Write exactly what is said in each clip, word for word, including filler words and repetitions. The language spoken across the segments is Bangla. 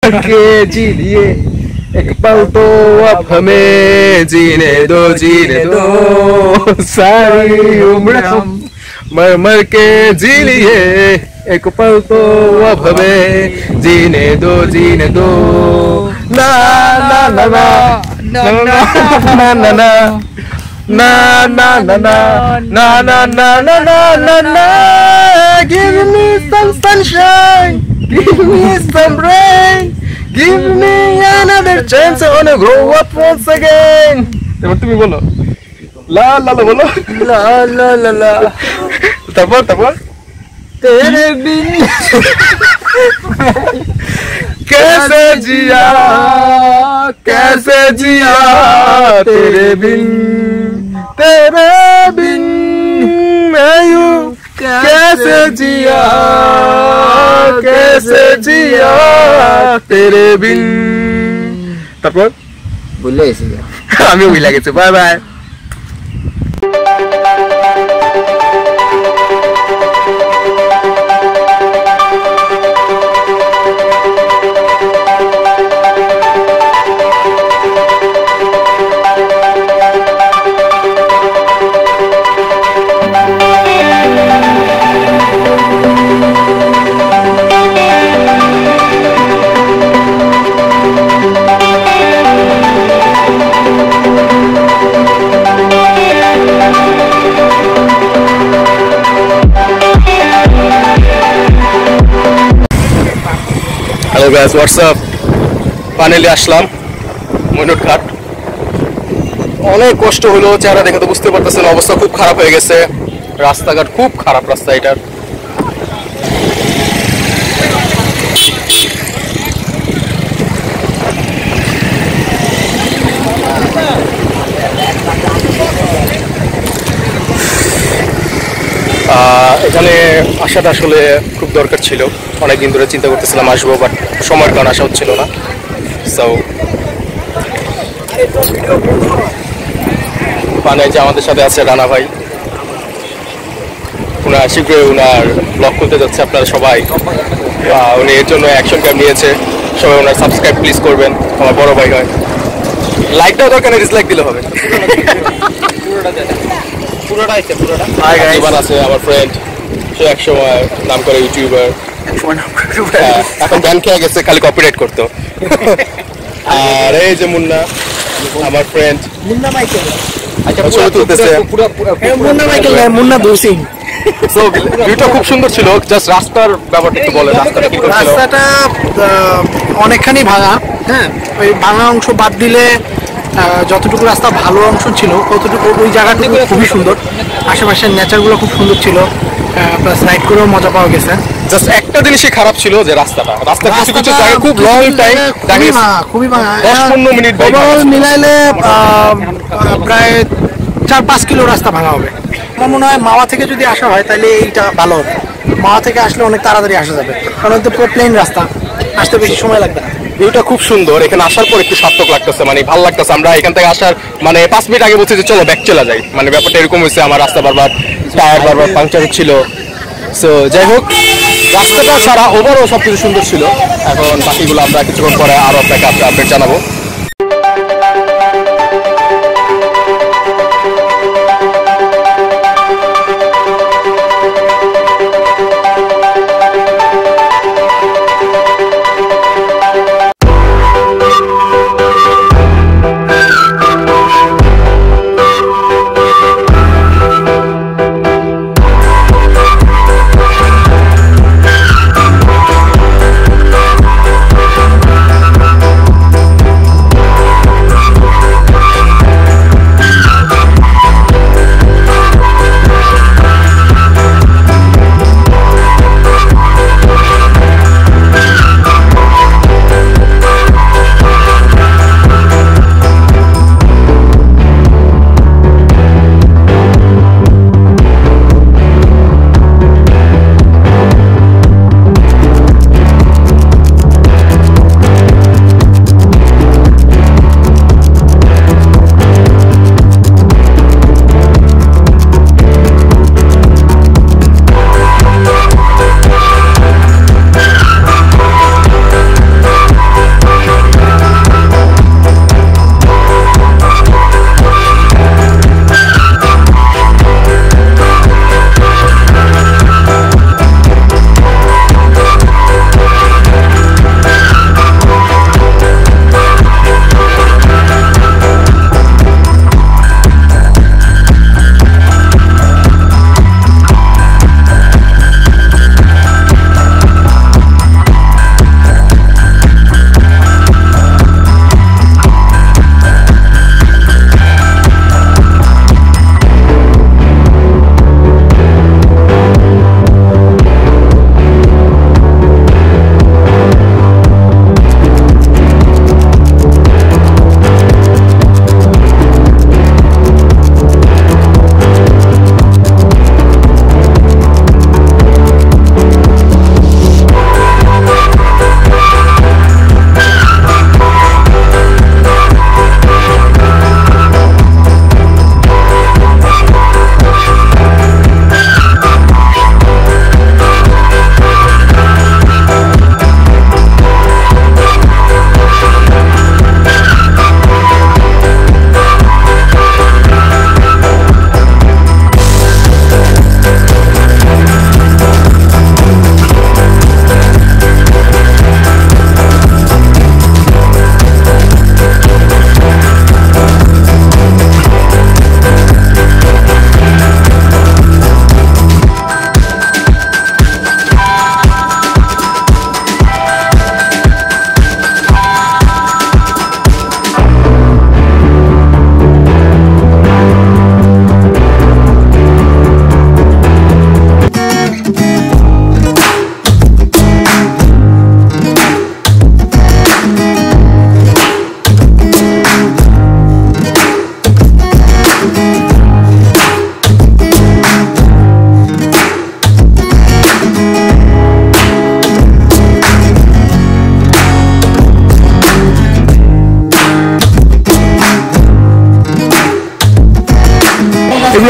के जी लिए एक पल तो अब हमें जीने दो जीने दो सारी उम्र हम मर मर के जी लिए एक पल तो अब हमें जीने दो जीने दो ना ना ना ना ना ना ना Na na na na na na na na na na na. Give me some sunshine, give me some rain, give me another chance I wanna grow up once again. এবার তুমি বলো লা লা লা বলো লা লা লা লা তারপর তারপর तेरे बिन कैसे जिया कैसे जिया तेरे बिन तेरे बिन मैं यूं कैसे जिया कैसे जिया तेरे बिन তারপর ভুলে গেছি আমিও ভুলে গেছি bye bye Hello guys, what's up? Finally আসলাম মইনুট ঘাট অনেক কষ্ট হলো চেহারা দেখে তো বুঝতে পারতেছেন অবস্থা খুব খারাপ হয়ে গেছে রাস্তাঘাট খুব খারাপ রাস্তা এটার এখানে আসাটা আসলে খুব দরকার ছিল অনেকদিন ধরে চিন্তা করতেছিলাম আসবো বাট সময়ের কারণে আসা হচ্ছিল না সো মানে যে আমাদের সাথে আছে রানা ভাই উনার শীঘ্রই উনার ব্লগ খুলতে যাচ্ছে আপনারা সবাই উনি এর জন্য অ্যাকশন ক্যাম্প নিয়েছে সবাই ওনার সাবস্ক্রাইব প্লিজ করবেন আমার বড় ভাই হয় লাইকটাও দরকার নেই ডিসলাইক দিলে হবে পুরোটা আছে পুরোটা হাই গাইস ইভান আছে আমার ফ্রেন্ড সে এক সময় নাম করে ইউটিউবার এক সময় নাম করে এখন গান খেয়ে গেছে খালি কপিরাইট করতো আর এই যে মুন্না আমার ফ্রেন্ড মুন্না মাইকেল আচ্ছা ছবি তুলতেছে পুরো মুন্না মাইকেল না মুন্না দোসিং সো ভিউটা খুব সুন্দর ছিল জাস্ট রাস্তার ব্যাপারটা একটু বলেন রাস্তাটা কি করছিল রাস্তাটা অনেকখানি ভাঙা হ্যাঁ ওই ভাঙা অংশ বাদ দিলে যতটুকু রাস্তা ভালো অংশ ছিল ততটুকু ওই জায়গাটুকু খুবই সুন্দর আশেপাশের নেচারগুলো খুব সুন্দর ছিল প্লাস রাইড করেও মজা পাওয়া গেছে জাস্ট একটা জিনিসই খারাপ ছিল যে রাস্তাটা রাস্তা কিছু কিছু জায়গা খুব লং টাইম খুবই ভাঙা খুবই ভাঙা দশ পনেরো মিনিট ওভারঅল মিলাইলে প্রায় চার পাঁচ কিলো রাস্তা ভাঙা হবে আমার মনে হয় মাওয়া থেকে যদি আসা হয় তাহলে এইটা ভালো হবে মাওয়া থেকে আসলে অনেক তাড়াতাড়ি আসা যাবে কারণ তো পুরো প্লেন রাস্তা আসতে বেশি সময় লাগবে না ভিউটা খুব সুন্দর এখানে আসার পর একটু সার্থক লাগতেছে মানে ভালো লাগতেছে আমরা এখান থেকে আসার মানে পাঁচ মিনিট আগে বলছি যে চলো ব্যাক চলে যাই মানে ব্যাপারটা এরকম হয়েছে আমার রাস্তা বারবার টায়ার বারবার পাংচার হচ্ছিল সো যাই হোক রাস্তাটা ছাড়া ওভারও সবকিছু সুন্দর ছিল এখন বাকিগুলো আমরা কিছুক্ষণ পরে আরো আপনাকে আপডেট জানাবো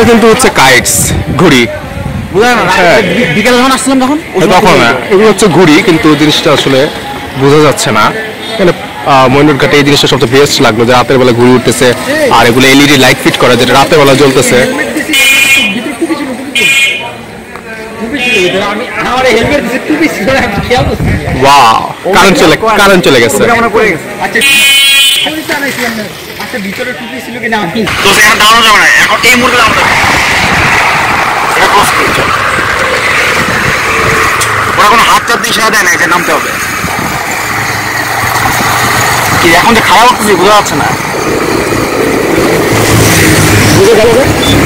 এগুলো কিন্তু হচ্ছে কাইটস, ঘুড়ি। হ্যাঁ। বিকেলে যখন আসছিলাম তখন তখন এগুলো হচ্ছে ঘুড়ি, কিন্তু জিনিসটা আসলে বোঝা যাচ্ছে না। এখানে ময়ূর ঘাটে এই জিনিসটা সবচেয়ে বেস্ট লাগলো, যে রাতের বেলা ঘুড়ি উঠতেছে আর এগুলো এলইডি লাইট ফিট করা, যেটা রাতের বেলা জ্বলতেছে। ওয়াও, কারেন্ট চলে কারেন্ট চলে গেছে। ভিতরে টুপি ছিল কিনা আমি তো এখন দাঁড়ানো যাবে না, এখন এই মুহূর্তে দাঁড়ানো যাবে না। এটা ক্রস করছে, ওরা কোনো হাত চাপ দিয়ে সেরা দেয় না যে নামতে হবে। কি এখন যে খারাপ হচ্ছে বোঝা যাচ্ছে না, বুঝে গেল